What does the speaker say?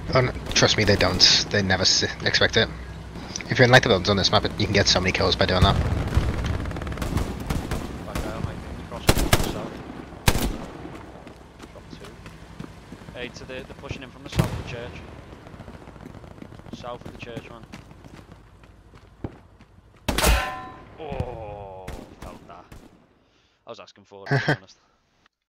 Oh, no, trust me, they don't. They never expect it. If you're in like the buildings on this map, you can get so many kills by doing that. Back out, mate. Crossing from the south. Drop 2. Hey, they're pushing in from the south of the church. South of the church, man. Oh, felt that. I was asking for it, to be honest.